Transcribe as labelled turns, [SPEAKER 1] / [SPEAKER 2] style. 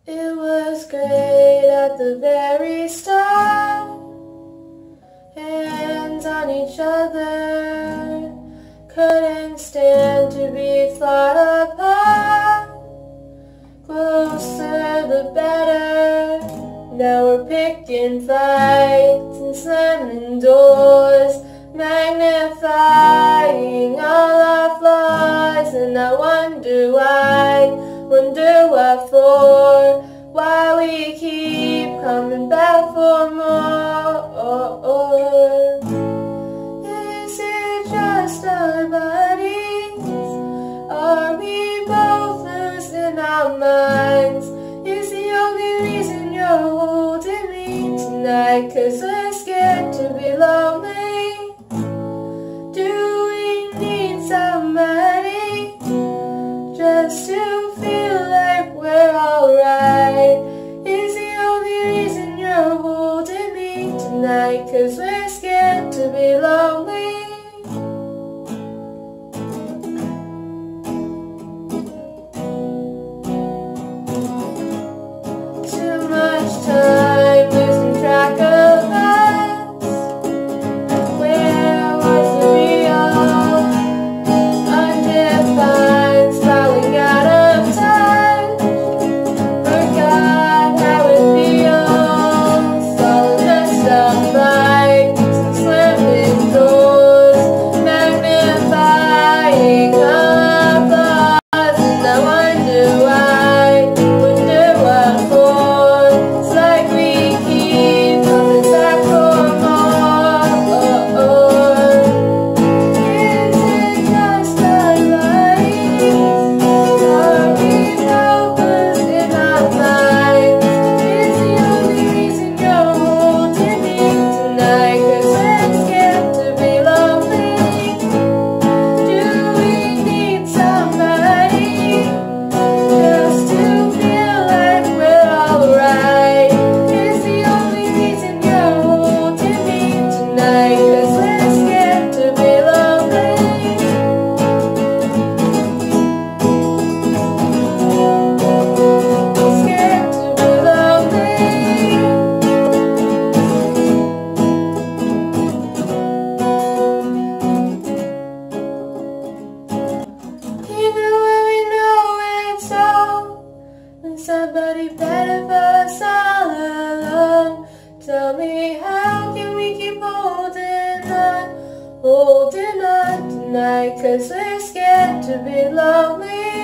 [SPEAKER 1] It was great at the very start, hands on each other, couldn't stand to be far apart. Closer the better, now we're picking fights and slamming doors, magnifying all our flaws. And I wonder what for, why we keep coming back for more. Is it just our bodies? Are we both losing our minds? Is the only reason you're holding me tonight 'cause we're scared to be lonely? Do we need somebody just to feel like we're alright? Is the only reason you're holding me tonight 'cause we're scared to be lonely? Too much time losing track of us. Where was the real? Undefined, spiraling out of touch. Forgot how it feels. All messed up minds and slamming doors, magnifying our flaws. And I wonder what for. It's like we keep coming back for more. Is it just our bodies? Are we focused in our minds? Is the only reason you're holding me tonight 'cause we're scared to be lonely? Do we need somebody just to feel like we're alright? Is the only reason you're holding me tonight 'cause we're scared to be lonely? Scared to be lonely. Even when we know it's wrong, when somebody better for us all along. Tell me, how can we keep holding on tonight? 'Cause we're scared to be lonely.